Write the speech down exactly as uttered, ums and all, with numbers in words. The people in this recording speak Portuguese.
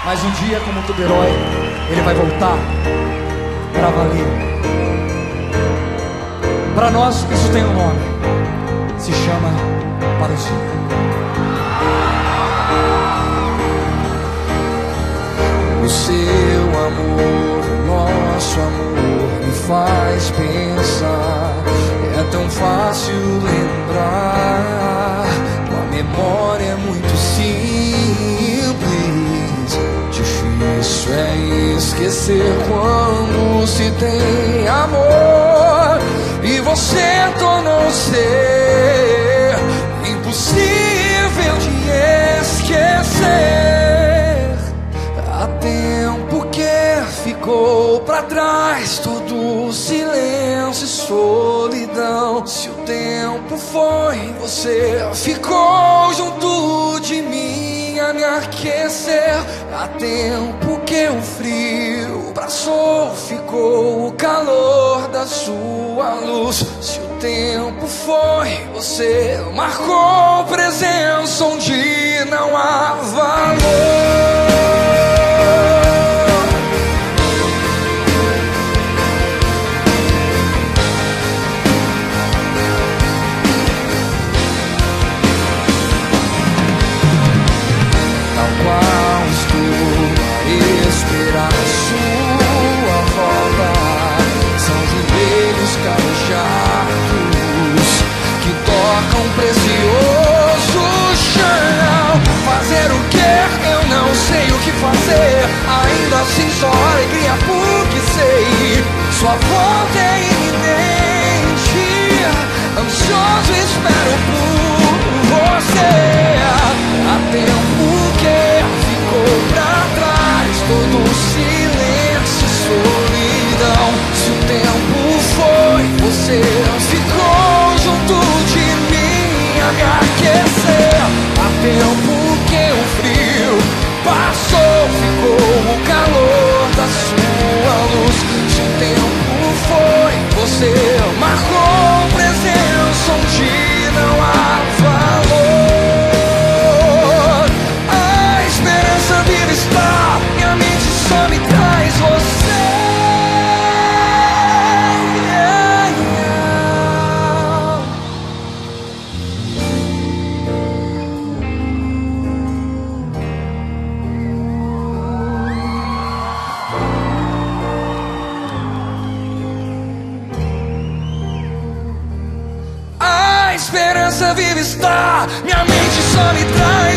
Mas um dia, como todo herói, ele vai voltar pra valer. Pra nós, isso tem um nome. Se chama parousia. O seu amor, o nosso amor me faz pensar. É tão fácil lembrar, tua memória é muito simples. Difícil é esquecer quando se tem amor. E você tornou-se impossível de esquecer. Há tempo que ficou pra trás todo silêncio e solidão. Se o tempo foi, você ficou junto de mim a me aquecer. Há tempo que o frio abraçou, ficou o calor da sua luz. Se o tempo foi, você marcou presença onde não há valor. Ainda assim só alegria porque sei sua volta é iminente. Ansioso espero por você. Há tempo que ficou pra trás todo silêncio e solidão. Se o tempo foi, você ficou junto de mim a me aquecer. Há tempo que o frio passou, ficou o calor da sua luz. Se o tempo foi, você marcou presença onde não há valor. A esperança viva está, minha mente só me traz você. A esperança viva está, minha mente só me traz